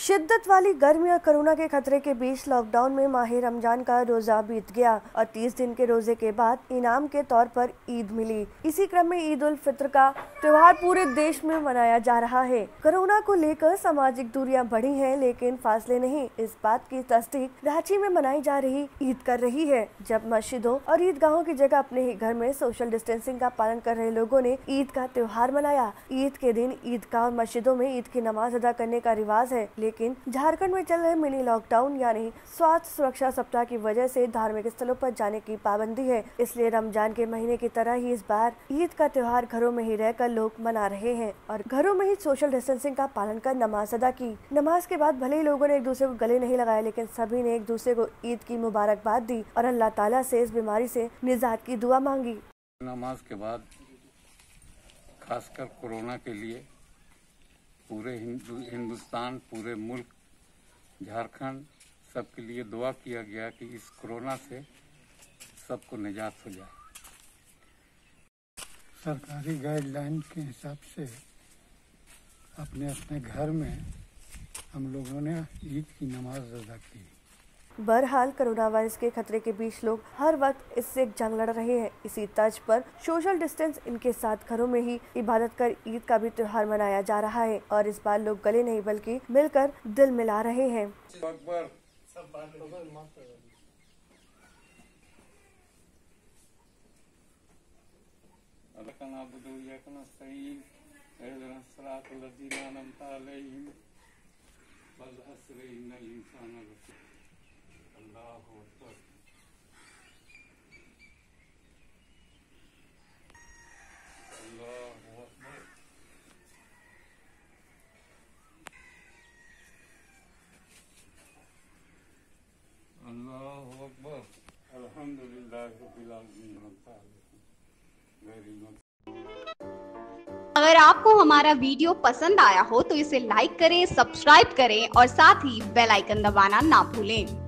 शिद्दत वाली गर्मी और कोरोना के खतरे के बीच लॉकडाउन में माह रमजान का रोजा बीत गया और 30 दिन के रोजे के बाद इनाम के तौर पर ईद मिली। इसी क्रम में ईद उल फित्र का त्योहार पूरे देश में मनाया जा रहा है। कोरोना को लेकर सामाजिक दूरियां बढ़ी हैं, लेकिन फासले नहीं। इस बात की तस्दीक रांची में मनाई जा रही ईद कर रही है, जब मस्जिदों और ईदगाहों की जगह अपने ही घर में सोशल डिस्टेंसिंग का पालन कर रहे लोगों ने ईद का त्योहार मनाया। ईद के दिन ईदगाह और मस्जिदों में ईद की नमाज अदा करने का रिवाज है, लेकिन झारखंड में चल रहे मिनी लॉकडाउन यानी स्वास्थ्य सुरक्षा सप्ताह की वजह से धार्मिक स्थलों पर जाने की पाबंदी है। इसलिए रमजान के महीने की तरह ही इस बार ईद का त्योहार घरों में ही रहकर लोग मना रहे हैं और घरों में ही सोशल डिस्टेंसिंग का पालन कर नमाज अदा की। नमाज के बाद भले ही लोगों ने एक दूसरे को गले नहीं लगाए, लेकिन सभी ने एक दूसरे को ईद की मुबारकबाद दी और अल्लाह ताला से इस बीमारी से निजात की दुआ मांगी। नमाज के बाद खासकर कोरोना के लिए पूरे हिंदुस्तान, पूरे मुल्क, झारखंड सबके लिए दुआ किया गया कि इस कोरोना से सबको निजात हो जाए। सरकारी गाइडलाइन के हिसाब से अपने अपने घर में हम लोगों ने ईद की नमाज अदा की। बहरहाल कोरोना वायरस के खतरे के बीच लोग हर वक्त इससे जंग लड़ रहे हैं। इसी तर्ज पर सोशल डिस्टेंस इनके साथ घरों में ही इबादत कर ईद का भी त्योहार मनाया जा रहा है और इस बार लोग गले नहीं बल्कि मिलकर दिल मिला रहे हैं। अगर आपको हमारा वीडियो पसंद आया हो तो इसे लाइक करें, सब्सक्राइब करें और साथ ही बेल आइकन दबाना ना भूलें।